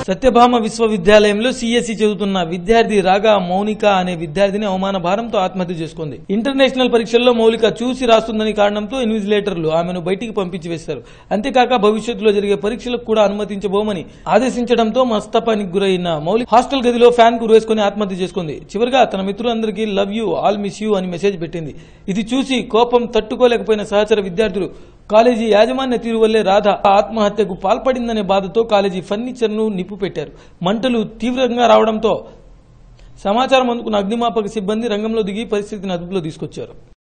సత్యభామ విశ్వవిద్యాలయంలో సిఎస్సి చదువుతున్న విద్యార్థి రాగా మౌనిక అనే విద్యార్థిని అవమాన భారంతో ఆత్మహత్య చేసుకుంది. ఇంటర్నేషనల్ పరీక్షల్లో మౌలిక చూసి రాస్తుందని కారణంతో ఇన్విజిలేటర్లు ఆమెను బయటికి పంపించి వేశారు. అంతేకాక భవిష్యత్తులో జరిగే పరీక్షలకు కూడా అనుమతించబోమని ఆదేశించడంతో మనస్తాపానికి గురైన మౌలిక హాస్టల్ గదిలో ఫ్యాన్ కు వేసుకుని ఆత్మహత్య చేసుకుంది. చివరిగా తన మిత్రులందరికీ love you, all miss you అని మెసేజ్ పెట్టింది. ఇది చూసి కోపం తట్టుకోలేకపోయిన సహచర విద్యార్థులు కాలేజీ యాజమాన్య తీరు వల్లే రాధ ఆత్మహత్యకు పాల్పడిందనే బాధతో కాలేజీ ఫర్నిచర్ ను నిప్పు పెట్టారు. మంటలు తీవ్రంగా రావడంతో సమాచారం అందుకున్న అగ్నిమాపక సిబ్బంది రంగంలో దిగి పరిస్థితిని అదుపులో తీసుకొచ్చారు.